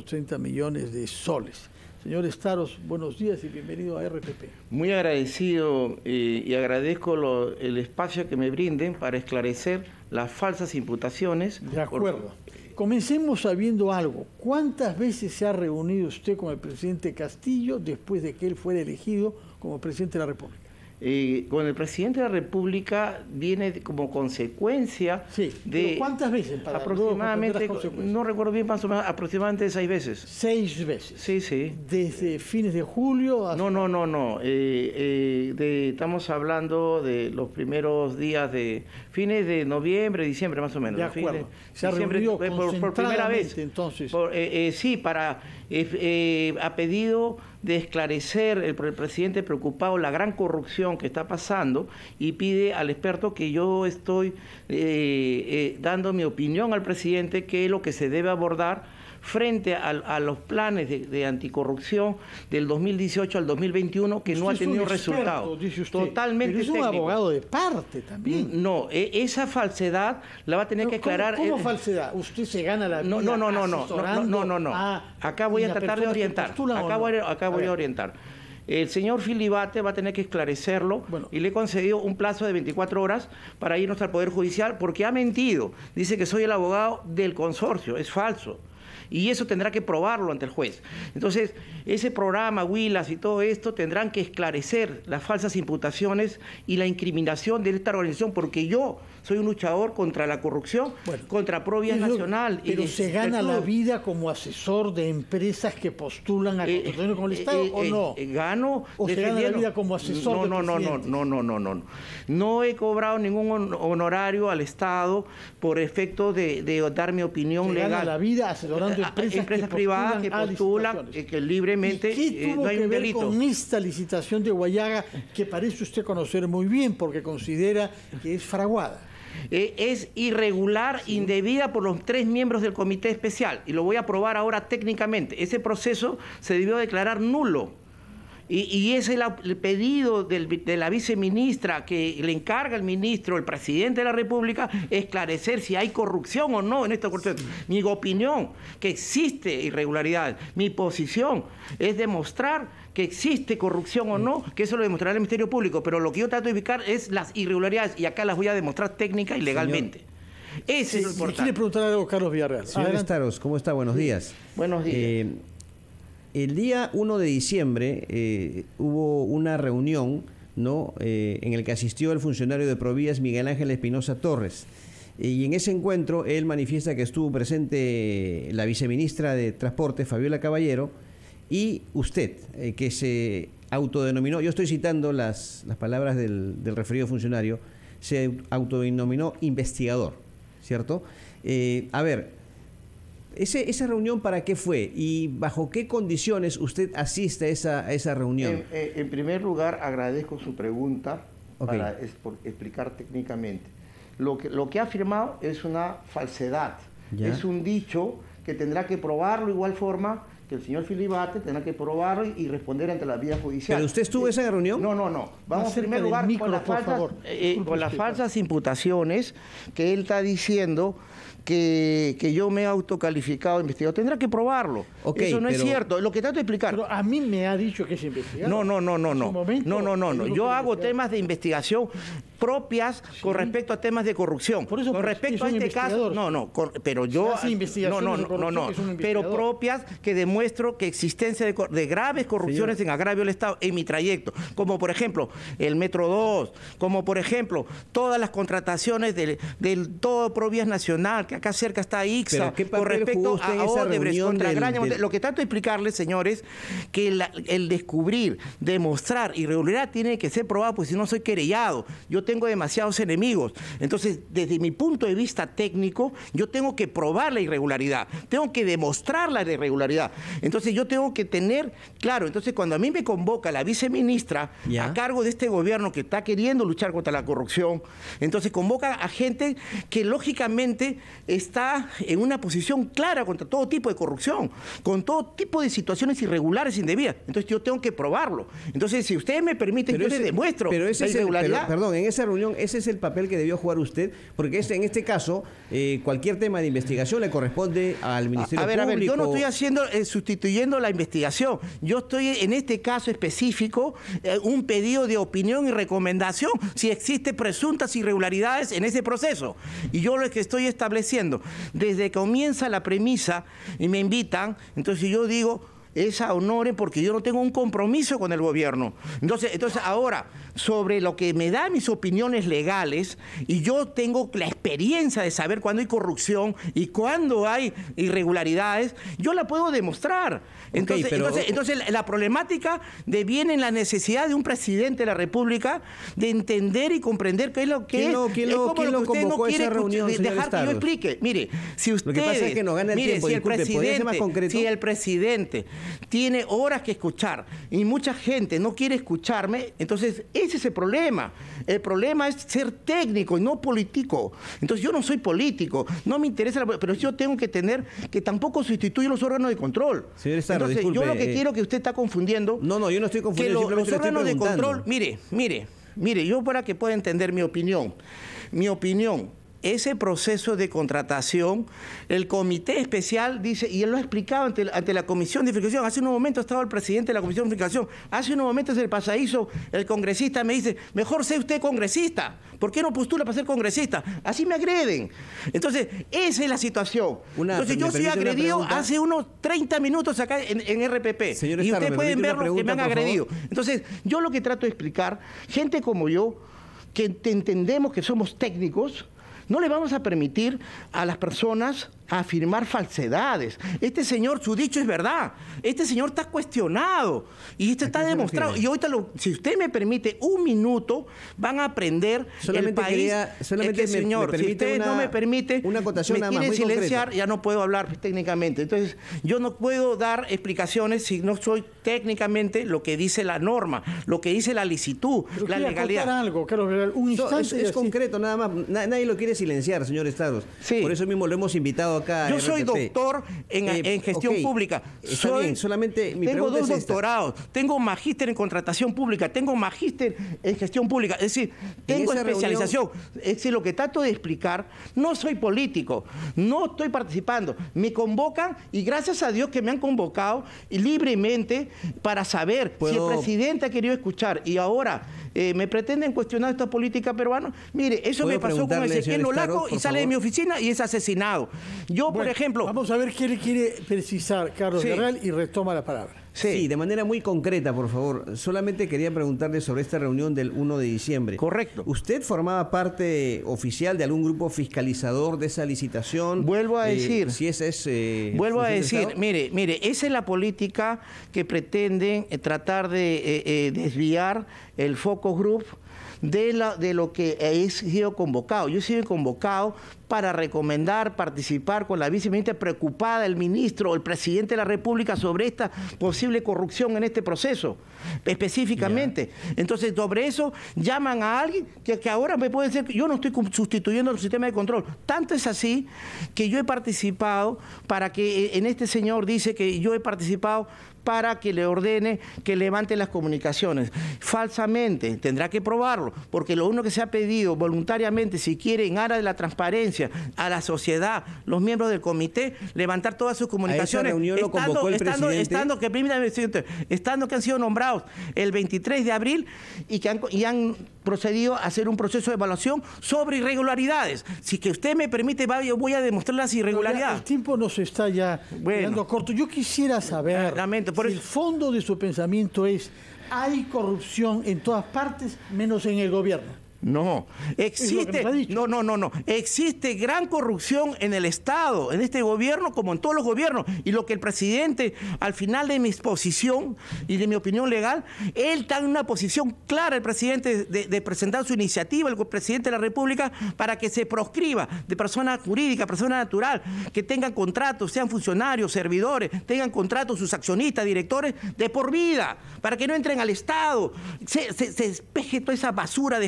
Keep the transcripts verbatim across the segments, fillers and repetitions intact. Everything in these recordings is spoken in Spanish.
treinta millones de soles. Señor Staros, buenos días y bienvenido a R P P. Muy agradecido eh, y agradezco lo, el espacio que me brinden para esclarecer las falsas imputaciones. De acuerdo. Por... Comencemos sabiendo algo. ¿Cuántas veces se ha reunido usted con el presidente Castillo después de que él fuera elegido como presidente de la República? Eh, con el presidente de la República viene como consecuencia sí, de... ¿cuántas veces? Para aproximadamente, no recuerdo bien, más o menos, aproximadamente seis veces. ¿Seis veces? Sí, sí. ¿Desde fines de julio hasta...? No, no, no, no. Eh, eh, de, estamos hablando de los primeros días de... Fines de noviembre, diciembre, más o menos. De acuerdo. Fines, Se ha diciembre, reunido por, por primera vez. Entonces. Por, eh, eh, sí, para... Eh, eh, ha pedido de esclarecer el, el presidente preocupado la gran corrupción que está pasando y pide al experto que yo estoy eh, eh, dando mi opinión al presidente que es lo que se debe abordar frente a, a los planes de, de anticorrupción del dos mil dieciocho al dos mil veintiuno que usted no ha tenido es un experto, resultados. Dice usted, Totalmente pero es un técnico. abogado de parte también. No, esa falsedad la va a tener pero que aclarar. ¿Cómo, cómo eh, falsedad? ¿Usted se gana la vida no, no, no, no, no, no, no, no, no. A, acá voy a tratar de orientar. Acá voy, acá voy a orientar. El señor Filibate va a tener que esclarecerlo bueno. y le he concedido un plazo de veinticuatro horas para irnos al Poder Judicial porque ha mentido. Dice que soy el abogado del consorcio. Es falso. Y eso tendrá que probarlo ante el juez. Entonces, ese programa, Huilas y todo esto tendrán que esclarecer las falsas imputaciones y la incriminación de esta organización, porque yo soy un luchador contra la corrupción, bueno, contra Provías Nacional. Pero y de, se gana la vida como asesor de empresas que postulan a eh, eh, con el Estado, eh, ¿o no? Eh, gano ¿O se gana la vida como asesor no, de no, no, no, no, no, no, no. No he cobrado ningún honorario al Estado por efecto de, de dar mi opinión se legal. Gana la vida asesorando empresas, empresas que privadas que postulan eh, que libremente ¿Y qué tuvo eh, no hay que un ver delito con esta licitación de Guayaga que parece usted conocer muy bien porque considera que es fraguada? Eh, es irregular, sí. indebida por los tres miembros del comité especial y lo voy a probar ahora técnicamente. Ese proceso se debió declarar nulo. Y, y ese es la, el pedido del, de la viceministra que le encarga al ministro, el presidente de la República, esclarecer si hay corrupción o no en esta corrupción. Sí. Mi opinión, que existe irregularidad. Mi posición es demostrar que existe corrupción o no, que eso lo demostrará el Ministerio Público, pero lo que yo trato de ubicar es las irregularidades y acá las voy a demostrar técnica y legalmente. Señor, ese sí, es lo importante. Quiere preguntar algo Carlos Villarreal. Señor Staros, ¿cómo está? Buenos días. Buenos días. Eh, El día uno de diciembre eh, hubo una reunión, ¿no? Eh, en el que asistió el funcionario de Provías, Miguel Ángel Espinosa Torres. Y en ese encuentro él manifiesta que estuvo presente la viceministra de Transporte, Fabiola Caballero, y usted, eh, que se autodenominó, yo estoy citando las, las palabras del, del referido funcionario, se autodenominó investigador, ¿cierto? Eh, a ver... Ese, ¿Esa reunión para qué fue y bajo qué condiciones usted asiste a esa, a esa reunión? En, en primer lugar, agradezco su pregunta okay. para es, por, explicar técnicamente. Lo que, lo que ha afirmado es una falsedad, ¿ya? Es un dicho que tendrá que probarlo de igual forma que el señor Filibate tendrá que probarlo y responder ante la vía judicial. ¿Pero usted estuvo en esa reunión? No, no, no. Vamos en primer lugar micro, con, las falsas, eh, con las falsas imputaciones que él está diciendo que, que yo me he autocalificado investigador. Tendrá que probarlo. Okay, Eso no pero, es cierto. Lo que trato de explicar. Pero a mí me ha dicho que es investigador. No, no, no, no, no. Momento, no, no, no, no. Yo hago temas de investigación propias sí. con respecto a temas de corrupción. Por eso, con respecto a este caso, no, no, con, pero yo no, no, no, no, no, pero propias que demuestro que existencia de, de graves corrupciones Señor. en agravio del Estado en mi trayecto, como por ejemplo el Metro dos, como por ejemplo todas las contrataciones del, del todo Provías Nacional, que acá cerca está I C S A, con respecto a Odebrecht contra del, Graña. Del... Lo que trato de explicarles, señores, que la, el descubrir, demostrar irregularidad tiene que ser probado, porque si no soy querellado. Yo tengo demasiados enemigos. Entonces, desde mi punto de vista técnico, yo tengo que probar la irregularidad, tengo que demostrar la irregularidad. Entonces, yo tengo que tener, claro, entonces cuando a mí me convoca la viceministra ¿Ya? a cargo de este gobierno que está queriendo luchar contra la corrupción, entonces convoca a gente que lógicamente está en una posición clara contra todo tipo de corrupción, con todo tipo de situaciones irregulares, indebidas. Entonces yo tengo que probarlo. Entonces, si ustedes me permiten, pero yo ese, les demuestro pero ese la irregularidad. Es el, pero, perdón, en esa reunión, ese es el papel que debió jugar usted, porque este, en este caso, eh, cualquier tema de investigación le corresponde al Ministerio Público. A ver, Público. a ver, yo no estoy haciendo, eh, sustituyendo la investigación. Yo estoy, en este caso específico, eh, un pedido de opinión y recomendación si existe presuntas irregularidades en ese proceso. Y yo lo que estoy estableciendo, desde que comienza la premisa y me invitan, entonces yo digo, es a honores porque yo no tengo un compromiso con el gobierno. Entonces, entonces ahora, sobre lo que me da mis opiniones legales, y yo tengo la experiencia de saber cuándo hay corrupción y cuándo hay irregularidades, yo la puedo demostrar. Entonces, okay, pero... entonces, entonces la, la problemática deviene en la necesidad de un presidente de la República de entender y comprender qué es lo que ¿Quién es. Lo, ¿Quién es lo, como ¿quién lo lo que usted no quiere reunión, escuchar, dejar que yo explique. Mire, si usted... Lo que pasa es que nos gana el mire, tiempo. Si, Disculpe, el presidente, más concreto? si el presidente tiene horas que escuchar y mucha gente no quiere escucharme, entonces ese es el problema. El problema es ser técnico y no político. Entonces yo no soy político, no me interesa, la, pero yo tengo que tener que tampoco sustituir los órganos de control. Señor Starro, entonces disculpe, yo lo que eh, quiero que usted está confundiendo. No, no, yo no estoy confundiendo. Que lo, los órganos de control, mire, mire, mire, yo para que pueda entender mi opinión, mi opinión. Ese proceso de contratación, el comité especial dice, y él lo ha explicado ante, ante la Comisión de Fiscalización, hace unos momentos estaba el presidente de la Comisión de Fiscalización, hace unos momentos el pasadizo, el congresista me dice, mejor sea usted congresista, ¿por qué no postula para ser congresista? Así me agreden. Entonces, esa es la situación. Una, Entonces, yo soy agredido hace unos treinta minutos acá en, en R P P, Señor y ustedes pueden ver lo que me han agredido. Favor. Entonces, yo lo que trato de explicar, gente como yo, que entendemos que somos técnicos, no le vamos a permitir a las personas afirmar falsedades. Este señor, su dicho es verdad. Este señor está cuestionado y esto está demostrado. Y ahorita, lo, si usted me permite un minuto, van a aprender solamente el país. Quería, solamente es que, me, señor, me si usted una, no me permite, una acotación me quiere silenciar, concreta. Ya no puedo hablar técnicamente. Entonces, yo no puedo dar explicaciones si no soy técnicamente lo que dice la norma, lo que dice la licitud, Pero la legalidad. Algo, Carlos, un instante so, es, es concreto, nada más. Nadie lo quiere silenciar, señor Estados. Sí. Por eso mismo lo hemos invitado acá. Yo soy doctor en, eh, en gestión okay. pública. Está soy, bien, solamente mi tengo dos es doctorados, tengo magíster en contratación pública, tengo magíster en gestión pública, es decir, tengo especialización. Reunión... Es decir, lo que trato de explicar, no soy político, no estoy participando. Me convocan y gracias a Dios que me han convocado libremente para saber ¿Puedo... si el presidente ha querido escuchar y ahora eh, me pretenden cuestionar esta política peruana. Mire, eso me pasó con Ezequiel Nolaco y sale favor? de mi oficina y es asesinado. Yo, bueno, por ejemplo... Vamos a ver qué le quiere precisar Carlos sí. Garral y retoma la palabra. Sí. sí, de manera muy concreta, por favor. Solamente quería preguntarle sobre esta reunión del uno de diciembre. Correcto. ¿Usted formaba parte oficial de algún grupo fiscalizador de esa licitación? Vuelvo a eh, decir. Si ese es... Eh, vuelvo a decir, mire, mire, esa es la política que pretenden eh, tratar de eh, eh, desviar el Focus Group de, la, de lo que he sido convocado. Yo he sido convocado para recomendar, participar con la viceministra preocupada, el ministro o el presidente de la República sobre esta posible corrupción en este proceso, específicamente. Yeah. Entonces, sobre eso llaman a alguien que, que ahora me puede decir que yo no estoy sustituyendo el sistema de control. Tanto es así que yo he participado para que, en este señor dice que yo he participado para que le ordene que levante las comunicaciones. Falsamente, tendrá que probarlo, porque lo único que se ha pedido voluntariamente, si quiere, en aras de la transparencia, a la sociedad, los miembros del comité, levantar todas sus comunicaciones. A esa reunión lo estando, convocó el estando, presidente. Estando que, presidente, estando que han sido nombrados el veintitrés de abril y que han, y han procedido a hacer un proceso de evaluación sobre irregularidades. Si que usted me permite, yo voy a demostrar las irregularidades. El tiempo nos está ya bueno. quedando corto. Yo quisiera saber... Lamento, por si el fondo de su pensamiento es hay corrupción en todas partes menos en el gobierno. No, existe, no, no, no, no, existe gran corrupción en el Estado, en este gobierno como en todos los gobiernos, y lo que el presidente, al final de mi exposición y de mi opinión legal, él está en una posición clara, el presidente, de, de presentar su iniciativa, el presidente de la República, para que se proscriba de persona jurídica, persona natural, que tengan contratos, sean funcionarios, servidores, tengan contratos sus accionistas, directores, de por vida, para que no entren al Estado, se, se, se despeje toda esa basura de gente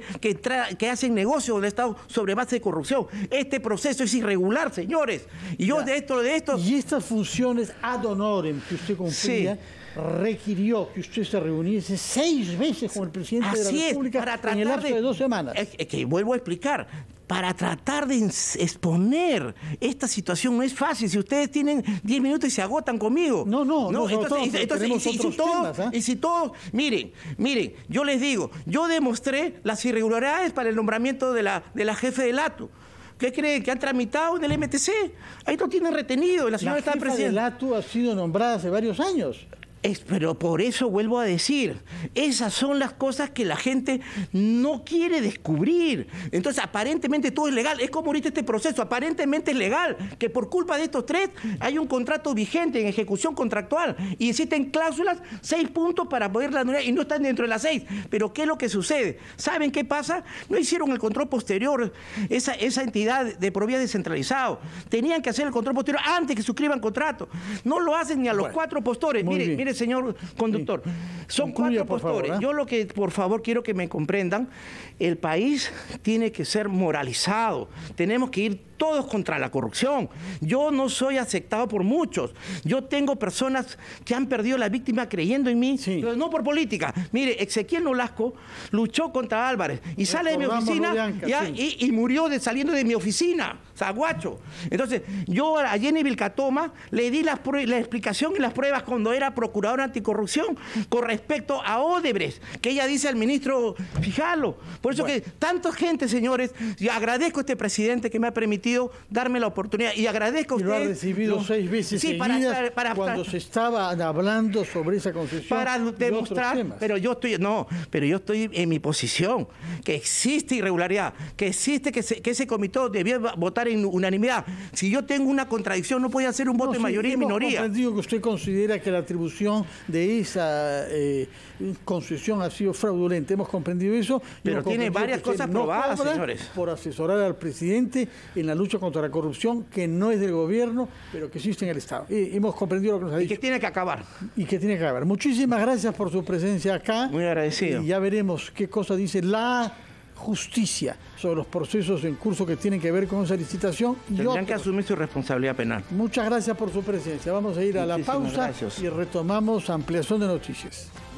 que, que hacen negocios del Estado sobre base de corrupción. Este proceso es irregular, señores. Y yo ya. de esto, de esto... Y estas funciones ad honorem que usted cumplía... Sí. requirió que usted se reuniese seis veces con el presidente Así de la República es, para en el lapso de, de dos semanas. Es, es que vuelvo a explicar, para tratar de exponer esta situación no es fácil. Si ustedes tienen diez minutos y se agotan conmigo. No, no, no. Entonces, todos, entonces y, si, y, si todos, temas, ¿eh? y si todos, miren, miren, yo les digo, yo demostré las irregularidades para el nombramiento de la, de la jefe del A T U. ¿Qué creen? ¿Que han tramitado en el M T C? Ahí lo tienen retenido. La señora está presidenta. La jefa del A T U ha sido nombrada hace varios años. Es, pero por eso vuelvo a decir, esas son las cosas que la gente no quiere descubrir. Entonces, aparentemente todo es legal. Es como ahorita este proceso, aparentemente es legal, que por culpa de estos tres hay un contrato vigente en ejecución contractual y existen cláusulas, seis puntos para poderla anular y no están dentro de las seis. Pero ¿qué es lo que sucede? ¿Saben qué pasa? No hicieron el control posterior, esa, esa entidad de probidad descentralizado. Tenían que hacer el control posterior antes que suscriban contrato. No lo hacen ni a los bueno, cuatro postores. Mire, mire, señor conductor, sí. son Concluya, cuatro postores. Favor, ¿eh? Yo lo que, por favor, quiero que me comprendan, el país tiene que ser moralizado. Tenemos que ir todos contra la corrupción. Yo no soy aceptado por muchos. Yo tengo personas que han perdido la víctima creyendo en mí, sí. pero no por política. Mire, Ezequiel Nolasco luchó contra Álvarez y sale de mi oficina Bianca, ya, sí. y, y murió de, saliendo de mi oficina, Zaguacho. Entonces, yo a Jenny Vilcatoma le di la, la explicación y las pruebas cuando era procuradora anticorrupción con respecto a Odebrecht, que ella dice al ministro Fijalo. Por eso bueno. que tanta gente, señores, yo agradezco a este presidente que me ha permitido darme la oportunidad y agradezco a ustedes. Lo ha recibido no, seis veces sí, seguidas para, para, cuando para, se estaba hablando sobre esa concesión. Para demostrar, pero yo estoy, no, pero yo estoy en mi posición, que existe irregularidad, que existe que, se, que ese comité debía votar en unanimidad. Si yo tengo una contradicción, no puede hacer un voto no, de sí, mayoría y minoría. Hemos comprendido que usted considera que la atribución de esa eh, concesión ha sido fraudulenta. Hemos comprendido eso. Pero tiene varias cosas no probadas, señores. Por asesorar al presidente en la lucha contra la corrupción, que no es del gobierno, pero que existe en el Estado. Y hemos comprendido lo que nos ha dicho. Y que tiene que acabar. Y que tiene que acabar. Muchísimas gracias por su presencia acá. Muy agradecido. Y ya veremos qué cosa dice la justicia sobre los procesos en curso que tienen que ver con esa licitación. Tendrán que asumir su responsabilidad penal. Muchas gracias por su presencia. Vamos a ir a la pausa gracias. y retomamos ampliación de noticias.